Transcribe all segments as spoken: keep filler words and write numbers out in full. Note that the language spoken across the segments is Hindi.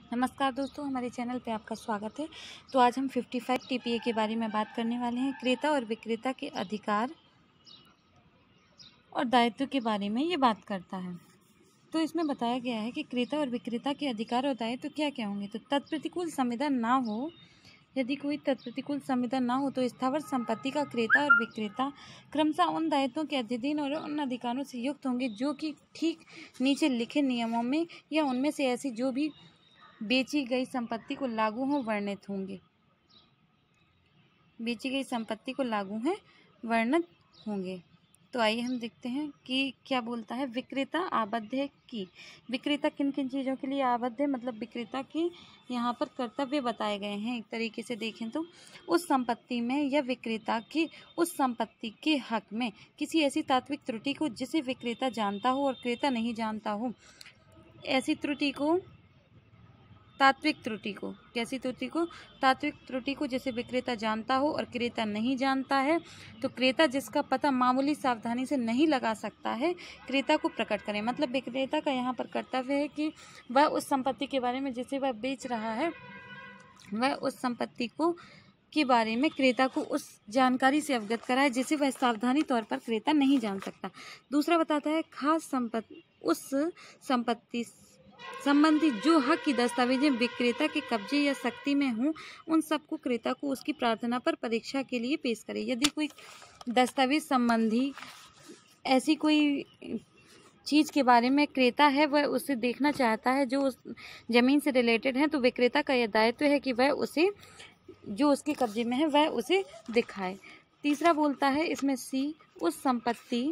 नमस्कार दोस्तों, हमारे चैनल पे आपका स्वागत है। तो आज हम पचपन टीपीए के बारे में बात करने वाले हैं। क्रेता और विक्रेता के अधिकार और दायित्व के बारे में ये बात करता है। तो इसमें बताया गया है कि क्रेता और विक्रेता के अधिकार और दायित्व क्या क्या होंगे। तो तत्प्रतिकूल संविदा ना हो, यदि कोई तत्प्रतिकूल संविदा ना हो तो स्थावर संपत्ति का क्रेता और विक्रेता क्रमशः उन दायित्वों के अधीन और उन अधिकारों से युक्त होंगे जो कि ठीक नीचे लिखे नियमों में या उनमें से ऐसी जो भी बेची गई संपत्ति को लागू हो वर्णित होंगे बेची गई संपत्ति को लागू है वर्णित होंगे। तो आइए हम देखते हैं कि क्या बोलता है। विक्रेता आबद्ध है कि विक्रेता किन किन चीज़ों के लिए आबद्ध है, मतलब विक्रेता के यहाँ पर कर्तव्य बताए गए हैं। एक तरीके से देखें तो उस संपत्ति में या विक्रेता की उस संपत्ति के हक में किसी ऐसी तात्विक त्रुटि को जिसे विक्रेता जानता हो और क्रेता नहीं जानता हो, ऐसी त्रुटि को तात्विक त्रुटि को कैसी त्रुटि को तात्विक त्रुटि को जैसे विक्रेता जानता हो और क्रेता नहीं जानता है, तो क्रेता जिसका पता मामूली सावधानी से नहीं लगा सकता है, क्रेता को प्रकट करें। मतलब विक्रेता का यहाँ पर कर्तव्य है कि वह उस संपत्ति के बारे में जिसे वह बेच रहा है, वह उस संपत्ति को के बारे में क्रेता को उस जानकारी से अवगत कराए जिसे वह सावधानी तौर पर क्रेता नहीं जान सकता। दूसरा बताता है खास संपत्ति उस संपत्ति संबंधी जो हक की दस्तावेजें विक्रेता के कब्जे या शक्ति में हों, उन सबको क्रेता को उसकी प्रार्थना पर परीक्षा के लिए पेश करे। यदि कोई दस्तावेज संबंधी ऐसी कोई चीज़ के बारे में क्रेता है वह उसे देखना चाहता है जो उस जमीन से रिलेटेड है, तो विक्रेता का यह दायित्व है कि वह उसे जो उसके कब्जे में है वह उसे दिखाए। तीसरा बोलता है इसमें सी उस संपत्ति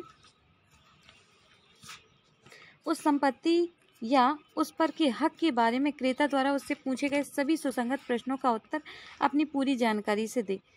उस संपत्ति या उस पर के हक के बारे में क्रेता द्वारा उससे पूछे गए सभी सुसंगत प्रश्नों का उत्तर अपनी पूरी जानकारी से दे।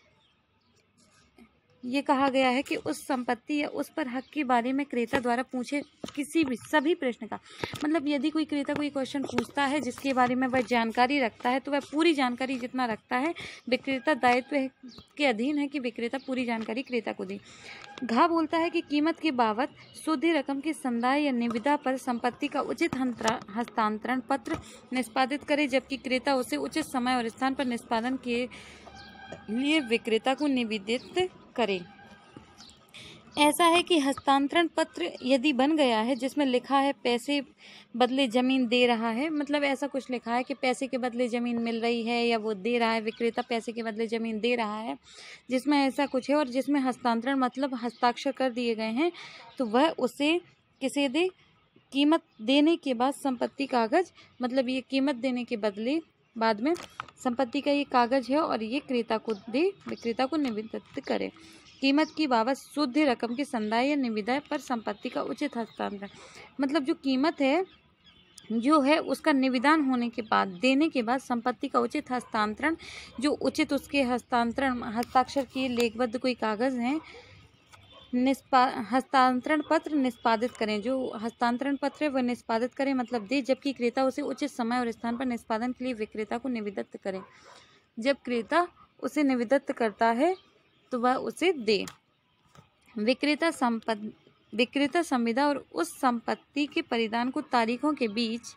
ये कहा गया है कि उस संपत्ति या उस पर हक के बारे में क्रेता द्वारा पूछे किसी भी सभी प्रश्न का, मतलब यदि कोई क्रेता कोई क्वेश्चन पूछता है जिसके बारे में वह जानकारी रखता है, तो वह पूरी जानकारी जितना रखता है विक्रेता दायित्व के अधीन है कि विक्रेता पूरी जानकारी क्रेता को दे। घा बोलता है कि कीमत के बाबत शुद्ध रकम की संदाय या निविदा पर संपत्ति का उचित हस्तांतरण पत्र निष्पादित करे, जबकि क्रेता उसे उचित समय और स्थान पर निष्पादन के लिए विक्रेता को निवेदित करे। ऐसा है कि हस्तांतरण पत्र यदि बन गया है जिसमें लिखा है पैसे बदले ज़मीन दे रहा है, मतलब ऐसा कुछ लिखा है कि पैसे के बदले ज़मीन मिल रही है या वो दे रहा है, विक्रेता पैसे के बदले ज़मीन दे रहा है, जिसमें ऐसा कुछ है और जिसमें हस्तांतरण मतलब हस्ताक्षर कर दिए गए हैं, तो वह उसे किसे दे, कीमत देने के बाद संपत्ति कागज, मतलब ये कीमत देने के बदले बाद में संपत्ति का ये कागज है और ये क्रेता को दे, विक्रेता को निवेदित करे। कीमत की बाबत शुद्ध रकम की संदाय या निविदा पर संपत्ति का उचित हस्तांतरण, मतलब जो कीमत है जो है उसका निविदान होने के बाद देने के बाद संपत्ति का उचित हस्तांतरण, जो उचित उसके हस्तांतरण हस्ताक्षर किए लेखबद्ध कोई कागज हैं, निष्पा हस्तांतरण पत्र निष्पादित करें। जो हस्तांतरण पत्र है वह निष्पादित करें, मतलब दे, जबकि क्रेता उसे उचित समय और स्थान पर निष्पादन के लिए विक्रेता को निवेदित करें। जब क्रेता उसे निवेदित करता है तो वह उसे दे। विक्रेता संपत्ति विक्रेता संविदा और उस संपत्ति के परिधान को तारीखों के बीच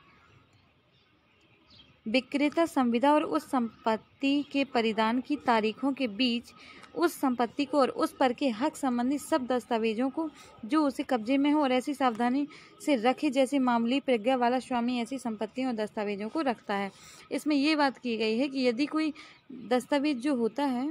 विक्रेता संविदा और उस संपत्ति के परिधान की तारीखों के बीच उस संपत्ति को और उस पर के हक संबंधी सब दस्तावेजों को जो उसे कब्जे में हो और ऐसी सावधानी से रखे जैसे मामूली प्रज्ञा वाला स्वामी ऐसी संपत्तियों और दस्तावेजों को रखता है। इसमें ये बात की गई है कि यदि कोई दस्तावेज जो होता है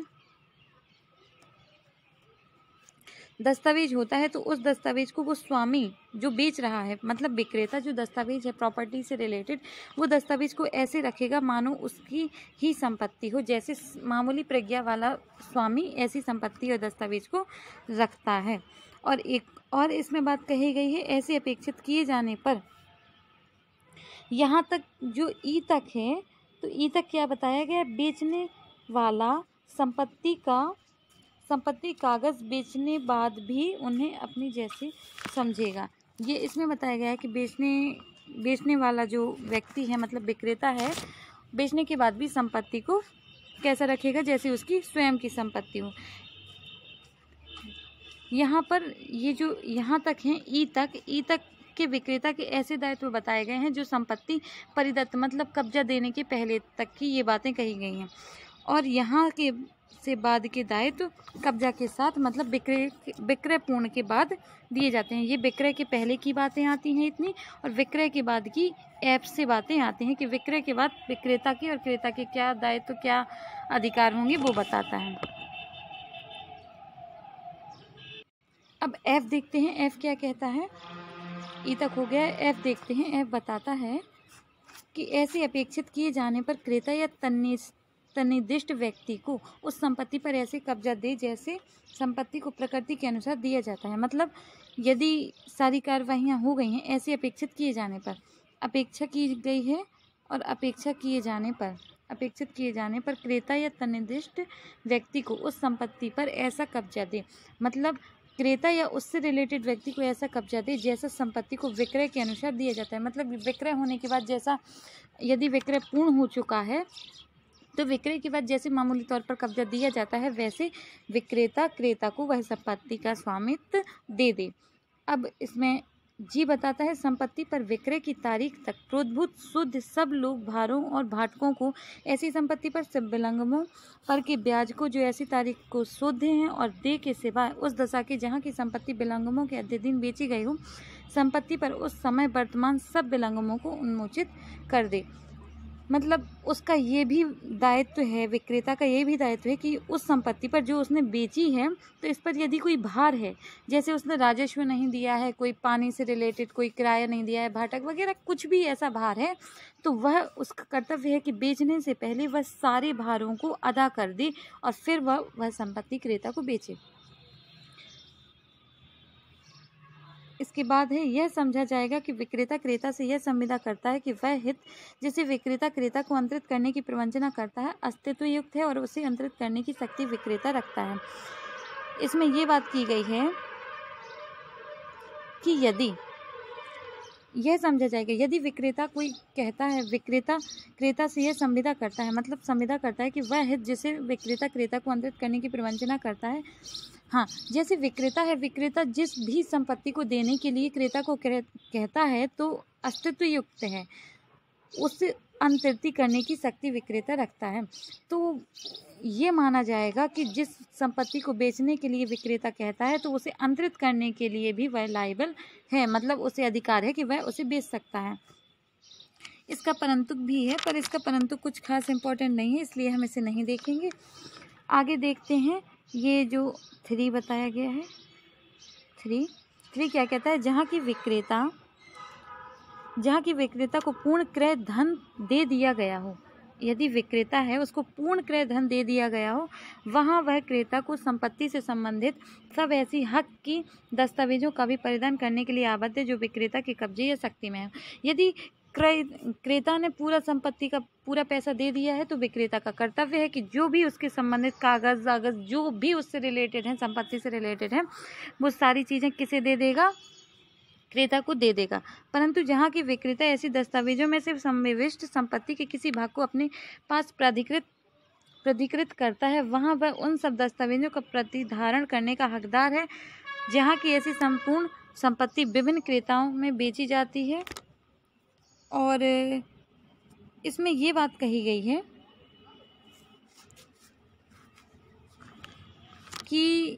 दस्तावेज होता है तो उस दस्तावेज को वो स्वामी जो बेच रहा है, मतलब विक्रेता जो दस्तावेज है प्रॉपर्टी से रिलेटेड, वो दस्तावेज को ऐसे रखेगा मानो उसकी ही संपत्ति हो, जैसे मामूली प्रज्ञा वाला स्वामी ऐसी संपत्ति और दस्तावेज को रखता है। और एक और इसमें बात कही गई है, ऐसे अपेक्षित किए जाने पर यहाँ तक जो ई तक है, तो ई तक क्या बताया गया, बेचने वाला संपत्ति का संपत्ति कागज बेचने बाद भी उन्हें अपनी जैसे समझेगा। ये इसमें बताया गया है कि बेचने बेचने वाला जो व्यक्ति है, मतलब विक्रेता है, बेचने के बाद भी संपत्ति को कैसा रखेगा, जैसे उसकी स्वयं की संपत्ति हो। यहाँ पर ये जो यहाँ तक है ई तक ई तक के विक्रेता के ऐसे दायित्व बताए गए हैं जो संपत्ति परिदत्त मतलब कब्जा देने के पहले तक की ये बातें कही गई हैं। और यहाँ के से बाद के दायित्व कब्जा के साथ मतलब विक्रय विक्रय पूर्ण के बाद दिए जाते हैं। ये विक्रय के पहले की बातें आती हैं इतनी, और विक्रय के बाद की ऐप से बातें आती हैं कि विक्रय के बाद विक्रेता के और क्रेता के क्या दायित्व क्या अधिकार होंगे वो बताता है। अब एफ देखते हैं, एफ क्या कहता है। ई तक हो गया, एफ देखते हैं। एफ बताता है कि ऐसे अपेक्षित किए जाने पर क्रेता या तन्निस तनिर्दिष्ट व्यक्ति को उस संपत्ति पर ऐसे कब्जा दे जैसे संपत्ति को प्रकृति के अनुसार दिया जाता है। मतलब यदि सारी कार्यवाहियाँ हो गई हैं ऐसे अपेक्षित किए जाने पर, अपेक्षा की गई है और अपेक्षा किए जाने पर अपेक्षित किए जाने पर क्रेता या तनिर्दिष्ट व्यक्ति को उस संपत्ति पर ऐसा कब्जा दे। मतलब क्रेता या उससे रिलेटेड व्यक्ति को ऐसा कब्जा दे जैसा संपत्ति को विक्रय के अनुसार दिया जाता है। मतलब विक्रय होने के बाद जैसा, यदि विक्रय पूर्ण हो चुका है तो विक्रय के बाद जैसे मामूली तौर पर कब्जा दिया जाता है वैसे विक्रेता क्रेता को वह संपत्ति का स्वामित्व दे दे। अब इसमें जी बताता है संपत्ति पर विक्रय की तारीख तक प्रोद्भूत शुद्ध सब लोग भारों और भाटकों को ऐसी संपत्ति पर सब विलंगमों पर के ब्याज को जो ऐसी तारीख को शुद्ध हैं और दे के सिवाय उस दशा के जहाँ की संपत्ति विलंगमों के अध्ययन बेची गई हो संपत्ति पर उस समय वर्तमान सब विलंगमों को उन्मोचित कर दे। मतलब उसका ये भी दायित्व है, विक्रेता का ये भी दायित्व है कि उस संपत्ति पर जो उसने बेची है तो इस पर यदि कोई भार है, जैसे उसने राजस्व नहीं दिया है, कोई पानी से रिलेटेड कोई किराया नहीं दिया है, भाटक वगैरह कुछ भी ऐसा भार है, तो वह उसका कर्तव्य है कि बेचने से पहले वह सारे भारों को अदा कर दे और फिर वह वह संपत्ति क्रेता को बेचे। इसके बाद है यह समझा जाएगा कि विक्रेता क्रेता से यह संविदा करता है कि वह हित जिसे विक्रेता क्रेता को अंतरित करने की प्रवंचना करता है अस्तित्व युक्त है और उसे अंतरित करने की शक्ति विक्रेता रखता है। इसमें यह बात की गई है कि यदि यह समझा जाएगा यदि विक्रेता कोई कहता है, विक्रेता क्रेता से यह संविदा करता है, मतलब संविदा करता है कि वह हित जिसे विक्रेता क्रेता को अंतरित करने की प्रवंचना करता है। हाँ, जैसे विक्रेता है, विक्रेता जिस भी संपत्ति को देने के लिए क्रेता को कहता है तो अस्तित्व युक्त है, उस अंतरित करने की शक्ति विक्रेता रखता है। तो ये माना जाएगा कि जिस संपत्ति को बेचने के लिए विक्रेता कहता है तो उसे अंतरित करने के लिए भी वह लायबल है, मतलब उसे अधिकार है कि वह उसे बेच सकता है। इसका परंतु भी है, पर इसका परंतु कुछ खास इम्पोर्टेंट नहीं है, इसलिए हम इसे नहीं देखेंगे। आगे देखते हैं, ये जो थ्री बताया गया है, थ्री थ्री क्या कहता है, जहाँ की विक्रेता जहाँ की विक्रेता को पूर्ण क्रय धन दे दिया गया हो, यदि विक्रेता है उसको पूर्ण क्रय धन दे दिया गया हो, वहाँ वह क्रेता को संपत्ति से संबंधित सब ऐसी हक की दस्तावेजों का भी परिधान करने के लिए आबद्ध है जो विक्रेता के कब्जे या शक्ति में है। यदि क्रय क्रेता ने पूरा संपत्ति का पूरा पैसा दे दिया है तो विक्रेता का कर्तव्य है कि जो भी उसके संबंधित कागज कागज जो भी उससे रिलेटेड हैं, संपत्ति से रिलेटेड हैं, वो सारी चीज़ें किसे दे देगा, क्रेता को दे देगा। परंतु जहाँ की विक्रेता ऐसी दस्तावेजों में से समाविष्ट संपत्ति के किसी भाग को अपने पास प्राधिकृत प्राधिकृत करता है, वहाँ वह उन सब दस्तावेजों का प्रतिधारण करने का हकदार है। जहाँ की ऐसी संपूर्ण संपत्ति विभिन्न क्रेताओं में बेची जाती है। और इसमें ये बात कही गई है कि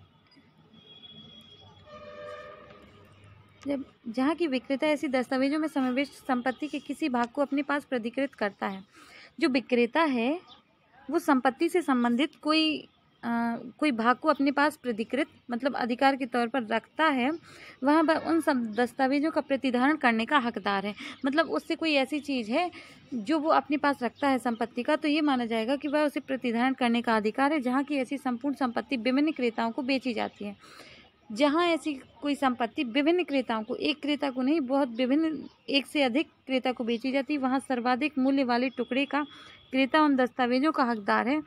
जब जहाँ की विक्रेता ऐसी दस्तावेजों में समाविष्ट संपत्ति के किसी भाग को अपने पास प्राधिकृत करता है, जो विक्रेता है वो संपत्ति से संबंधित कोई आ, कोई भाग को अपने पास प्राधिकृत मतलब अधिकार के तौर पर रखता है, वहाँ पर उन सब दस्तावेजों का प्रतिधारण करने का हकदार है। मतलब उससे कोई ऐसी चीज़ है जो वो अपने पास रखता है संपत्ति का, तो ये माना जाएगा कि वह उसे प्रतिधारण करने का अधिकार है। जहाँ की ऐसी संपूर्ण संपत्ति विभिन्न क्रेताओं को बेची जाती है, जहाँ ऐसी कोई संपत्ति विभिन्न क्रेताओं को, एक क्रेता को नहीं, बहुत विभिन्न एक से अधिक क्रेता को बेची जाती है, वहाँ सर्वाधिक मूल्य वाले टुकड़े का क्रेता उन दस्तावेजों का हकदार है।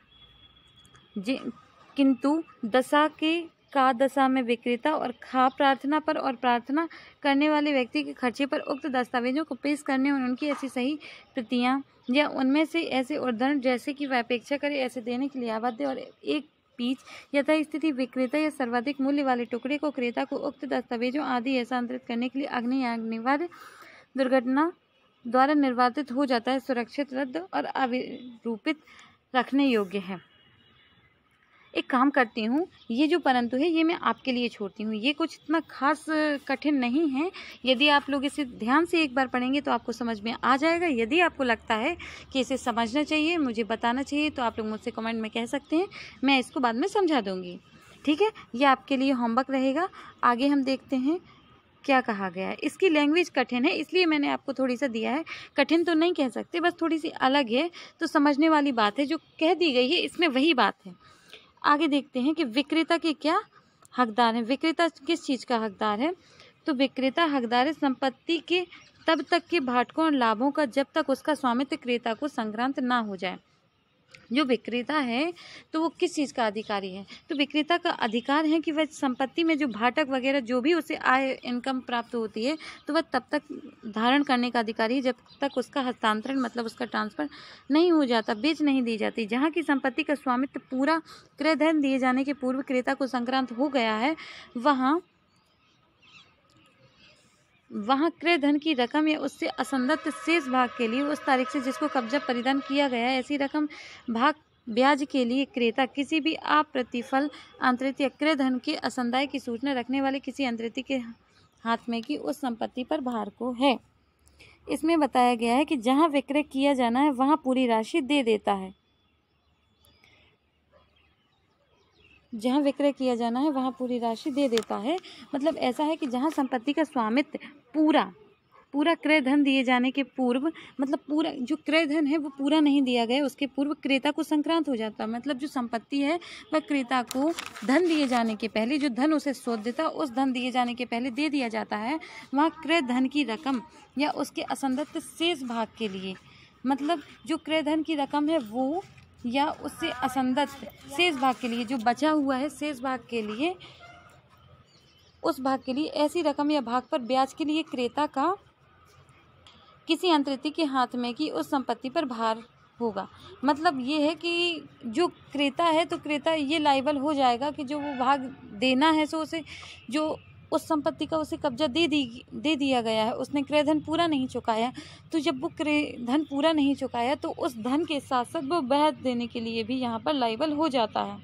किंतु दशा के का दशा में विक्रेता और खा प्रार्थना पर और प्रार्थना करने वाले व्यक्ति के खर्चे पर उक्त दस्तावेजों को पेश करने और उनकी ऐसी सही प्रतियां या उनमें से ऐसे उदाहरण जैसे कि वह अपेक्षा करे ऐसे देने के लिए आबद्ध है। और एक पीच यथा स्थिति विक्रेता या सर्वाधिक मूल्य वाले टुकड़े को क्रेता को उक्त दस्तावेजों आदि हस्तांतरित करने के लिए अग्नि या अनिवार्य दुर्घटना द्वारा निर्वाधित हो जाता है, सुरक्षित, रद्द और अविरूपित रखने योग्य है। एक काम करती हूँ, ये जो परंतु है ये मैं आपके लिए छोड़ती हूँ, ये कुछ इतना खास कठिन नहीं है। यदि आप लोग इसे ध्यान से एक बार पढ़ेंगे तो आपको समझ में आ जाएगा। यदि आपको लगता है कि इसे समझना चाहिए, मुझे बताना चाहिए, तो आप लोग मुझसे कमेंट में कह सकते हैं, मैं इसको बाद में समझा दूँगी। ठीक है, ये आपके लिए होमवर्क रहेगा। आगे हम देखते हैं क्या कहा गया है। इसकी लैंग्वेज कठिन है, इसलिए मैंने आपको थोड़ी सा दिया है। कठिन तो नहीं कह सकते, बस थोड़ी सी अलग है, तो समझने वाली बात है। जो कह दी गई है इसमें वही बात है। आगे देखते हैं कि विक्रेता के क्या हकदार हैं। विक्रेता किस चीज़ का हकदार है? तो विक्रेता हकदार है संपत्ति के तब तक के भाटकों और लाभों का जब तक उसका स्वामित्व क्रेता को संक्रांत ना हो जाए। जो विक्रेता है तो वो किस चीज़ का अधिकारी है? तो विक्रेता का अधिकार है कि वह संपत्ति में जो भाटक वगैरह जो भी उसे आय इनकम प्राप्त होती है तो वह तब तक धारण करने का अधिकारी है जब तक उसका हस्तांतरण मतलब उसका ट्रांसफ़र नहीं हो जाता, बेच नहीं दी जाती। जहाँ की संपत्ति का स्वामित्व पूरा क्रय धन दिए जाने के पूर्व क्रेता को संक्रांत हो गया है, वहाँ वहाँ क्रय धन की रकम या उससे असंगत शेष भाग के लिए उस तारीख से जिसको कब्जा परिधान किया गया है ऐसी रकम भाग ब्याज के लिए क्रेता किसी भी अप्रतिफल अंतरित या क्रय धन के असंदाय की सूचना रखने वाले किसी अंतरित के हाथ में की उस संपत्ति पर भार को है। इसमें बताया गया है कि जहाँ विक्रय किया जाना है वहाँ पूरी राशि दे देता है। जहाँ विक्रय किया जाना है वहाँ पूरी राशि दे देता है। मतलब ऐसा है कि जहाँ संपत्ति का स्वामित्व पूरा पूरा क्रय धन दिए जाने के पूर्व मतलब पूरा जो क्रय धन है वो पूरा नहीं दिया गया, उसके पूर्व क्रेता को संक्रांत हो जाता है। मतलब जो संपत्ति है वह क्रेता को धन दिए जाने के पहले, जो धन उसे सौंप देता उस धन दिए जाने के पहले दे दिया जाता है। वहाँ क्रय धन की रकम या उसके असंगत शेष भाग के लिए, मतलब जो क्रय धन की रकम है वो या उससे असंगत शेष भाग के लिए, जो बचा हुआ है शेष भाग के लिए, उस भाग के लिए ऐसी रकम या भाग पर ब्याज के लिए क्रेता का किसी अंतरित के हाथ में की उस संपत्ति पर भार होगा। मतलब ये है कि जो क्रेता है तो क्रेता ये लायबल हो जाएगा कि जो वो भाग देना है सो उसे जो उस संपत्ति का उसे कब्जा दे दी दे दिया गया है, उसने क्रय धन पूरा नहीं चुकाया। तो जब वो क्रय धन पूरा नहीं चुकाया तो उस धन के साथ साथ वो ब्याज देने के लिए भी यहाँ पर लायबल हो जाता है।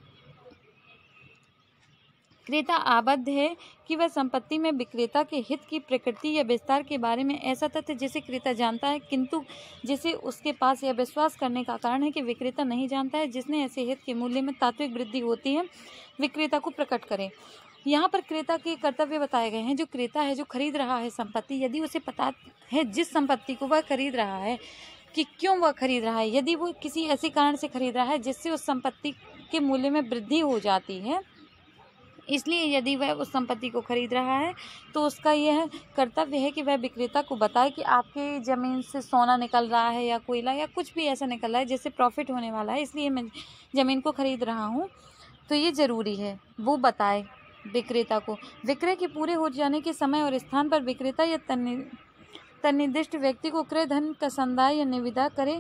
क्रेता आबद्ध है कि वह संपत्ति में विक्रेता के हित की प्रकृति या विस्तार के बारे में ऐसा तथ्य जिसे क्रेता जानता है किंतु जिसे उसके पास यह विश्वास करने का कारण है कि विक्रेता नहीं जानता है, जिसने ऐसे हित के मूल्य में तात्विक वृद्धि होती है, विक्रेता को प्रकट करे। यहाँ पर क्रेता के कर्तव्य बताए गए हैं। जो क्रेता है जो खरीद रहा है संपत्ति, यदि उसे पता है जिस संपत्ति को वह खरीद रहा है कि क्यों वह खरीद रहा है, यदि वो किसी ऐसे कारण से खरीद रहा है जिससे उस संपत्ति के मूल्य में वृद्धि हो जाती है, इसलिए यदि वह उस संपत्ति को खरीद रहा है तो उसका यह कर्तव्य है कि वह विक्रेता को बताए कि आपके ज़मीन से सोना निकल रहा है या कोयला या कुछ भी ऐसा निकल रहा है जिससे प्रॉफिट होने वाला है, इसलिए मैं ज़मीन को खरीद रहा हूँ। तो ये ज़रूरी है वो बताए विक्रेता को। विक्रय के पूरे हो जाने के समय और स्थान पर विक्रेता या तन्निर्दिष्ट व्यक्ति को क्रय धन का संदाय या निविदा करे।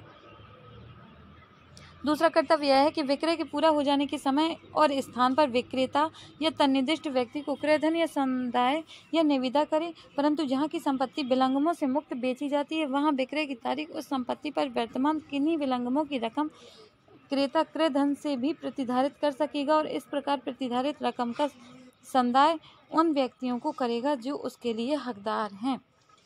दूसरा कर्तव्य यह है कि विक्रय के पूरा हो जाने के समय और स्थान पर विक्रेता या तन्निर्दिष्ट व्यक्ति को क्रय धन या संदाय या निविदा करे। परंतु जहाँ की संपत्ति विलंगमों से मुक्त बेची जाती है वहाँ विक्रय की तारीख उस संपत्ति पर वर्तमान किन्हीं विलंगमों की रकम क्रेता क्रय धन से भी प्रतिधारित कर सकेगा और इस प्रकार प्रतिधारित रकम का संदाय उन व्यक्तियों को करेगा जो उसके लिए हकदार हैं।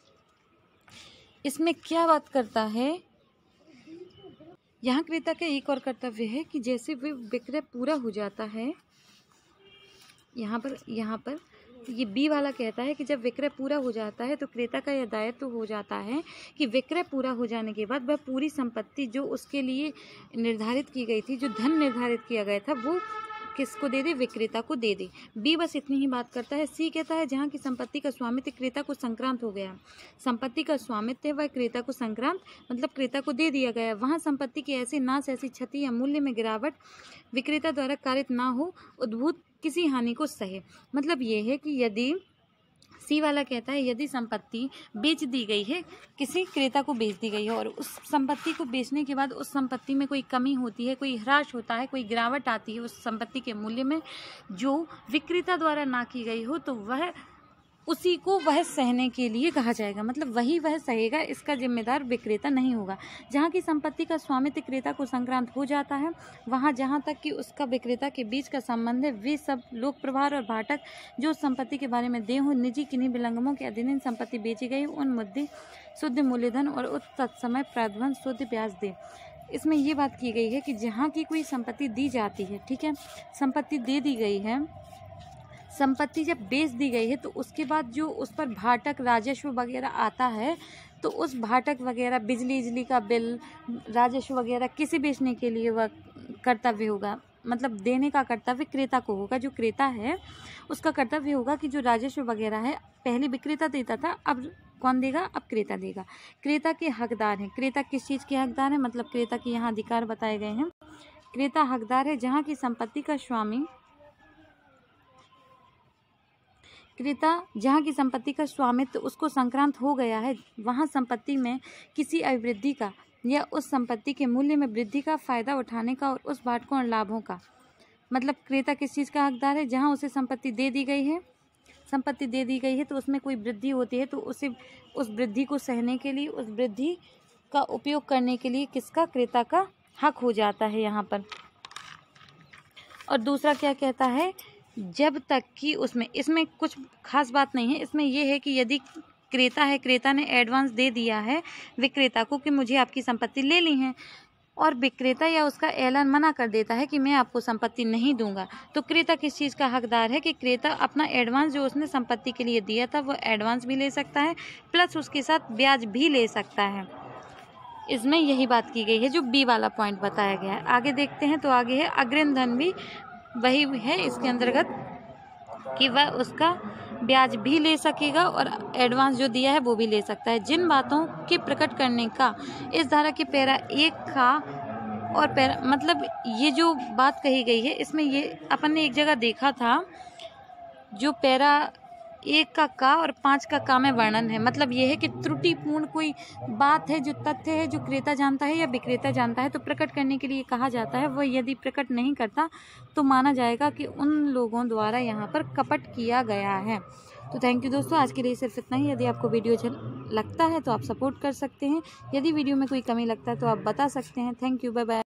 इसमें क्या बात करता है, यहाँ क्रेता का एक और कर्तव्य है कि जैसे वे विक्रय पूरा हो जाता है, यहाँ पर यहाँ पर ये बी वाला कहता है कि जब विक्रय पूरा हो जाता है तो क्रेता का यह दायित्व तो हो जाता है कि विक्रय पूरा हो जाने के बाद वह पूरी संपत्ति जो उसके लिए निर्धारित की गई थी, जो धन निर्धारित किया गया था, वो किसको दे दे, विक्रेता को दे दे। बी बस इतनी ही बात करता है। सी कहता है जहाँ की संपत्ति का स्वामित्व क्रेता को संक्रांत हो गया, संपत्ति का स्वामित्व है वह क्रेता को संक्रांत मतलब क्रेता को दे दिया गया, वहाँ संपत्ति की ऐसी नाश ऐसी क्षति या मूल्य में गिरावट विक्रेता द्वारा कारित ना हो, उद्भूत किसी हानि को सहे। मतलब ये है कि यदि सी वाला कहता है यदि संपत्ति बेच दी गई है, किसी क्रेता को बेच दी गई है और उस संपत्ति को बेचने के बाद उस संपत्ति में कोई कमी होती है, कोई ह्रास होता है, कोई गिरावट आती है उस संपत्ति के मूल्य में जो विक्रेता द्वारा ना की गई हो, तो वह उसी को वह सहने के लिए कहा जाएगा। मतलब वही वह सहेगा, इसका जिम्मेदार विक्रेता नहीं होगा। जहाँ की संपत्ति का स्वामित्व क्रेता को संक्रांत हो जाता है, वहाँ जहाँ तक कि उसका विक्रेता के बीच का संबंध है, वे सब लोक प्रभार और भाटक जो संपत्ति के बारे में दे हो, निजी किन्हीं विलंगमों के अधीन संपत्ति बेची गई, उन मुद्दे शुद्ध मूल्यधन और उत तत्समय प्रावधान शुद्ध ब्याज दे। इसमें ये बात की गई है कि जहाँ की कोई संपत्ति दी जाती है, ठीक है, संपत्ति दे दी गई है, संपत्ति जब बेच दी गई है तो उसके बाद जो उस पर भाटक राजस्व वगैरह आता है, तो उस भाटक वगैरह बिजली बिजली का बिल, राजस्व वगैरह किसे बेचने के लिए वह कर्तव्य होगा, मतलब देने का कर्तव्य क्रेता को होगा। जो क्रेता है उसका कर्तव्य होगा कि जो राजस्व वगैरह है पहले विक्रेता देता था, अब कौन देगा, अब क्रेता देगा। क्रेता के हकदार हैं। क्रेता किस चीज़ के हकदार है, मतलब क्रेता के यहाँ अधिकार बताए गए हैं। क्रेता हकदार है जहाँ की संपत्ति का स्वामी क्रेता जहाँ की संपत्ति का स्वामित्व उसको संक्रांत हो गया है, वहाँ संपत्ति में किसी अभिवृद्धि का या उस संपत्ति के मूल्य में वृद्धि का फायदा उठाने का और उस भाटकों और लाभों का। मतलब क्रेता किस चीज़ का हकदार है, जहाँ उसे संपत्ति दे दी गई है, संपत्ति दे दी गई है तो उसमें कोई वृद्धि होती है, तो उसे उस वृद्धि को सहने के लिए, उस वृद्धि का उपयोग करने के लिए किसका, क्रेता का हक हो जाता है यहाँ पर। और दूसरा क्या कहता है, जब तक कि उसमें इसमें कुछ खास बात नहीं है, इसमें यह है कि यदि क्रेता है, क्रेता ने एडवांस दे दिया है विक्रेता को कि मुझे आपकी संपत्ति ले ली है, और विक्रेता या उसका ऐलान मना कर देता है कि मैं आपको संपत्ति नहीं दूंगा, तो क्रेता किस चीज़ का हकदार है कि क्रेता अपना एडवांस जो उसने संपत्ति के लिए दिया था वो एडवांस भी ले सकता है, प्लस उसके साथ ब्याज भी ले सकता है। इसमें यही बात की गई है जो बी वाला पॉइंट बताया गया है। आगे देखते हैं, तो आगे है अग्रिम धन भी वही है इसके अंतर्गत कि वह उसका ब्याज भी ले सकेगा और एडवांस जो दिया है वो भी ले सकता है। जिन बातों के प्रकट करने का इस धारा के पैरा एक का और पैरा, मतलब ये जो बात कही गई है इसमें ये अपन ने एक जगह देखा था, जो पैरा एक का का और पाँच का का में वर्णन है। मतलब ये है कि त्रुटिपूर्ण कोई बात है, जो तथ्य है, जो क्रेता जानता है या विक्रेता जानता है, तो प्रकट करने के लिए कहा जाता है। वह यदि प्रकट नहीं करता तो माना जाएगा कि उन लोगों द्वारा यहाँ पर कपट किया गया है। तो थैंक यू दोस्तों, आज के लिए सिर्फ इतना ही। यदि आपको वीडियो अच्छा लगता है तो आप सपोर्ट कर सकते हैं, यदि वीडियो में कोई कमी लगता है तो आप बता सकते हैं। Thank you, bye bye.